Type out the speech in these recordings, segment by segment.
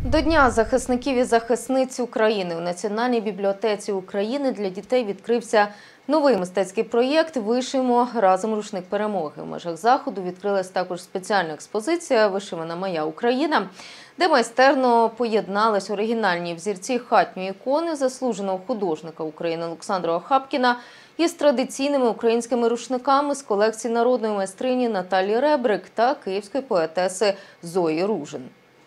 До Дня захисників і захисниць України у Національній бібліотеці України для дітей відкрився новий мистецький проєкт «Вишиємо разом рушник перемоги». В межах заходу відкрилась також спеціальна експозиція «Вишивана моя Україна», де майстерно поєднались оригінальні взірці хатньої ікони заслуженого художника України Олександра Охапкіна із традиційними українськими рушниками з колекції народної майстрині Наталії Ребрик та київської поетеси Зої Ружин.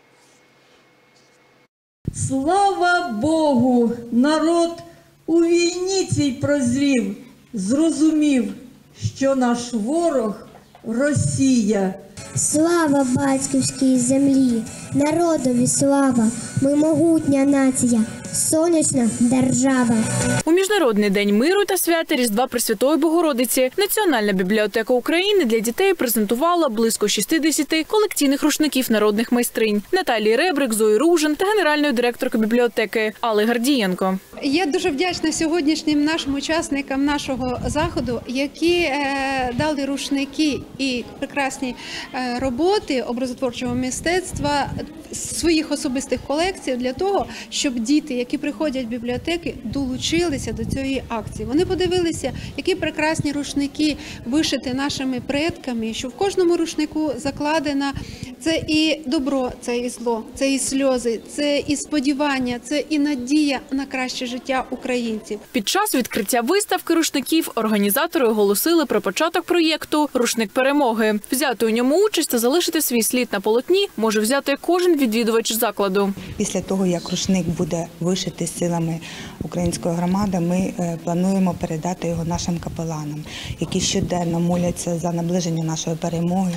Слава Богу! Народ у війні цій прозрів, зрозумів, що наш ворог – Росія. Слава батьківській землі, народові слава, ми могутня нація, сонячна держава. У Міжнародний день миру та свята Різдва Пресвятої Богородиці Національна бібліотека України для дітей презентувала близько 60 колекційних рушників народних майстринь Наталії Ребрик, Зої Ружин та генеральної директорки бібліотеки Алли Гордієнко. Я дуже вдячна сьогоднішнім нашим учасникам нашого заходу, які дали рушники і прекрасні роботи образотворчого мистецтва своїх особистих колекцій для того, щоб діти, які приходять в бібліотеки, долучилися до цієї акції. Вони подивилися, які прекрасні рушники вишиті нашими предками, що в кожному рушнику закладено це і добро, це і зло, це і сльози, це і сподівання, це і надія на краще життя українців. Під час відкриття виставки рушників організатори оголосили про початок проєкту «Рушник перемоги». Взяти у ньому участь та залишити свій слід на полотні може взяти кожен відвідувач закладу. Після того, як рушник буде вишитий силами української громади, ми плануємо передати його нашим капеланам, які щоденно моляться за наближення нашої перемоги,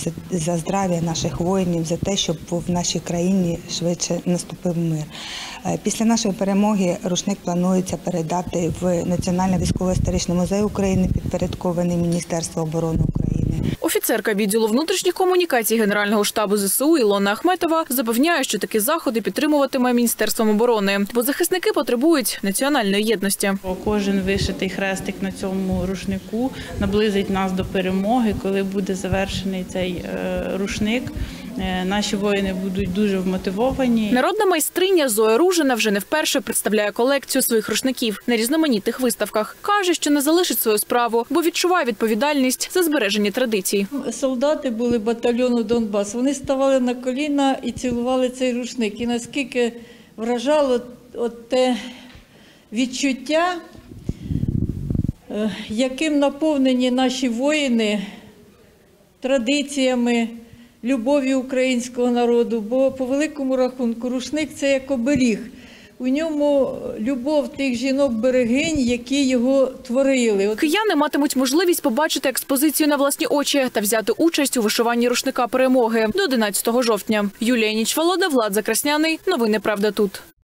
за здрав'я наших воїнів, за те, щоб в нашій країні швидше наступив мир. Після нашої перемоги рушник планується передати в Національний військово-історичний музей України, підпорядкований Міністерству оборони України. Офіцерка відділу внутрішніх комунікацій Генерального штабу ЗСУ Ілона Ахметова запевняє, що такі заходи підтримуватиме Міністерством оборони, бо захисники потребують національної єдності. Кожен вишитий хрестик на цьому рушнику наблизить нас до перемоги. Коли буде завершений цей рушник, наші воїни будуть дуже вмотивовані. Народна майстриня Зоя Ружина вже не вперше представляє колекцію своїх рушників на різноманітних виставках. Каже, що не залишить свою справу, бо відчуває відповідальність за збереження традицій. Солдати були батальйону «Донбас», вони ставали на коліна і цілували цей рушник. І наскільки вражало те відчуття, яким наповнені наші воїни традиціями, любов'ю українського народу, бо по великому рахунку рушник – це як оберіг. У ньому любов тих жінок-берегинь, які його творили. Кияни матимуть можливість побачити експозицію на власні очі та взяти участь у вишиванні рушника перемоги до 11 жовтня. Юлія Нічволода, Влад Закрасняний. Новини «Правда тут».